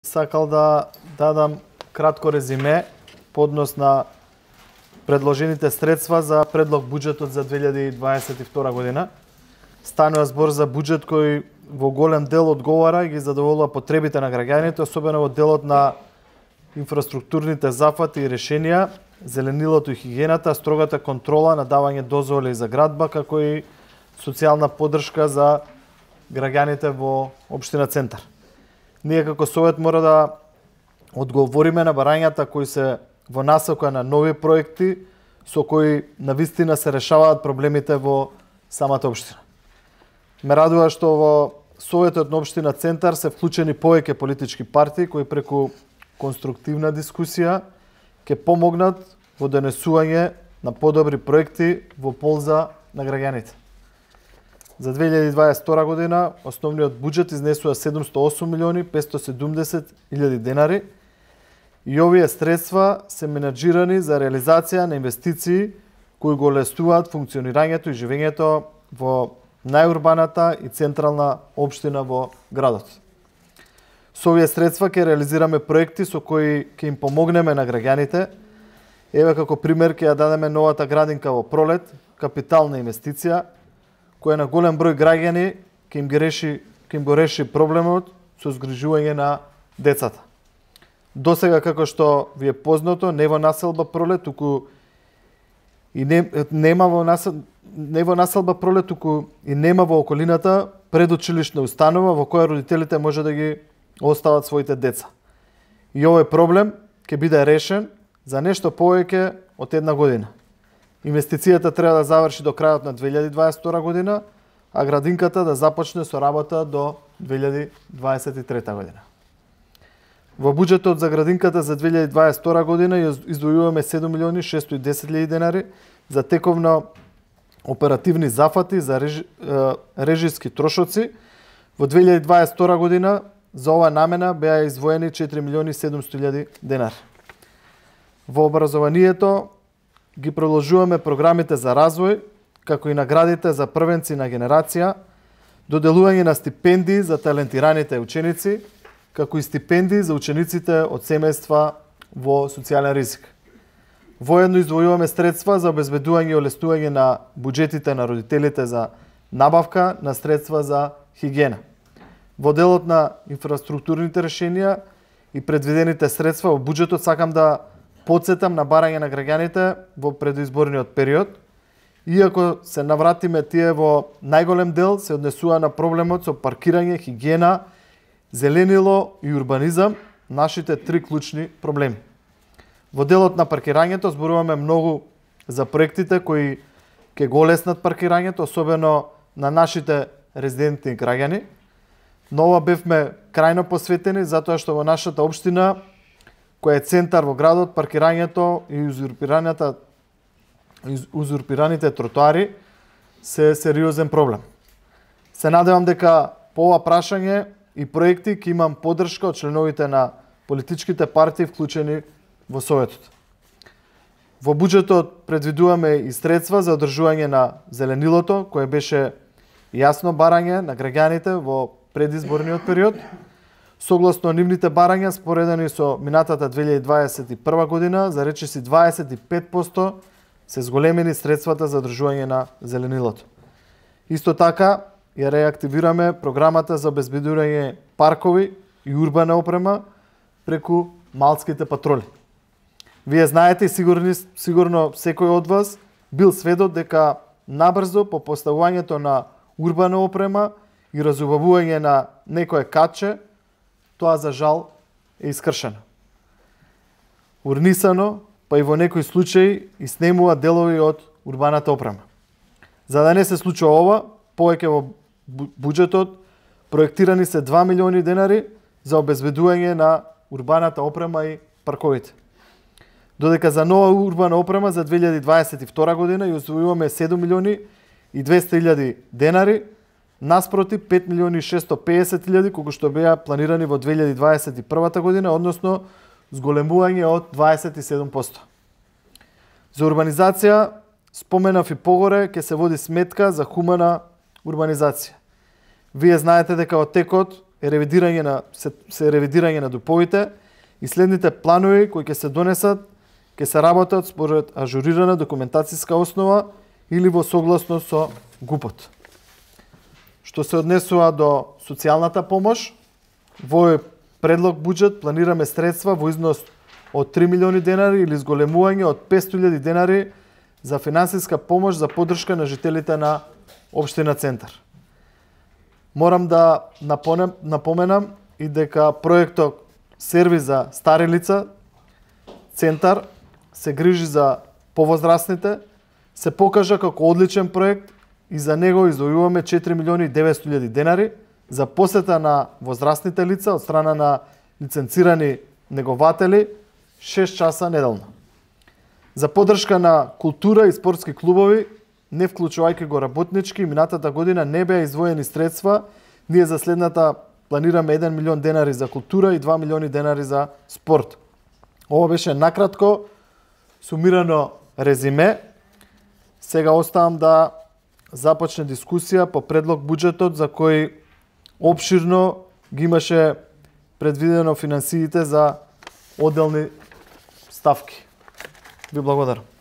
Сакал да дадам кратко резиме по однос на предложените средства за предлог буџетот за 2022 година. Станува збор за буџет кој во голем дел одговара и ги задоволува потребите на граѓаните, особено во делот на инфраструктурните зафати и решенија, зеленилото и хигиената, строгата контрола на давање дозволи за градба, како и социјална поддршка за граѓаните во општина Центар. Ние како Совет мора да одговориме на барањата кои се во насока на нови проекти со кои навистина се решаваат проблемите во самата општина. Ме радува што во Советот на општина Центар се вклучени повеќе политички партии кои преку конструктивна дискусија ќе помогнат во донесување на подобри проекти во полза на граѓаните. За 2022 година основниот буџет изнесува 708 милиони 570 илјади денари и овие средства се менаџирани за реализација на инвестиции кои го олеснуваат функционирањето и живењето во најурбаната и централна општина во градот. Со овие средства ќе реализираме проекти со кои ќе им помогнеме на граѓаните. Еве како пример ќе ја дадеме новата градинка во Пролет, капитална инвестиција, која на голем број граѓани ќе им го реши проблемот со згрижување на децата. Досега, како што ви е познато, не во населба Пролет, туку и нема во околината предучилишна установа во која родителите може да ги остават своите деца. И овој проблем ќе биде решен за нешто повеќе од една година. Инвестицијата треба да заврши до крајот на 2022 година, а градинката да започне со работа до 2023 година. Во буџетот за градинката за 2022 година издвојуваме 7 милиони 610 илјади денари за тековно оперативни зафати за режиски трошоци. Во 2022 година за оваа намена беа издвоени 4 милиони 700 илјади денари. Во образованието ги продолжуваме програмите за развој, како и наградите за првенци на генерација, доделување на стипендии за талентираните ученици, како и стипендии за учениците од семејства во социјален ризик. Воедно издвојуваме средства за обезбедување и олеснување на буџетите на родителите за набавка на средства за хигиена. Во делот на инфраструктурните решенија и предвидените средства во буџетот сакам да потсетам на барање на граѓаните во предизборниот период. Иако се навратиме, тие во најголем дел се однесува на проблемот со паркирање, хигиена, зеленило и урбанизам, нашите три клучни проблеми. Во делот на паркирањето зборуваме многу за проектите кои ќе го олеснат паркирањето, особено на нашите резидентни граѓани. Но ова бевме крајно посветени затоа што во нашата општина, која е центар во градот, паркирањето и узурпираните тротоари се сериозен проблем. Се надевам дека по ова прашање и проекти ќе имам поддршка од членовите на политичките партии вклучени во Советот. Во буџетот предвидуваме и средства за одржување на зеленилото, кое беше јасно барање на граѓаните во предизборниот период. Согласно нивните барања, споредени со минатата 2021 година, за речиси 25% се зголемени средствата за одржување на зеленилото. Исто така, ја реактивираме програмата за обезбедување паркови и урбана опрема преку малските патроли. Вие знаете и сигурно секој од вас бил сведок дека набрзо по поставувањето на урбана опрема и разубавување на некое катче, тоа за жал е искршено. Урнисано, па и во некои случаи и снемува делови од урбаната опрема. За да не се случува ова, повеќе во буџетот проектирани се 2 милиони денари за обезбедување на урбаната опрема и парковите. Додека за нова урбана опрема за 2022 година ја усвојуваме 7 милиони и 200 илјади денари, наспроти 5 милиони 650 илјади колку што беа планирани во 2021 година, односно зголемување од 27%. За урбанизација, споменав и погоре, ќе се води сметка за хумана урбанизација. Вие знаете дека во текот се ревидирање на ДУП-овите и следните планови кои ќе се донесат, ќе се работат според ажурирана документацијска основа или во согласност со ГУП-от. Што се однесува до социјалната помош, во овој предлог буџет планираме средства во износ од 3 милиони денари или зголемување од 500.000 денари за финансиска помош за поддршка на жителите на општина Центар. Морам да напоменам и дека проектот Сервис за стари лица Центар се грижи за повозрастните, се покажа како одличен проект и за него издвојуваме 4 милиони 900.000 денари за посета на возрастните лица од страна на лиценцирани негователи 6 часа неделно. За поддршка на култура и спортски клубови, не вклучувајќи го работнички, минатата година не беа издвоени средства. Ние за следната планираме 1 милион денари за култура и 2 милиони денари за спорт. Ова беше накратко сумирано резиме. Сега оставам да започне дискусија по предлог буџетот за кој опширно ги имаше предвидено финансиите за одделни ставки. Ви благодарам.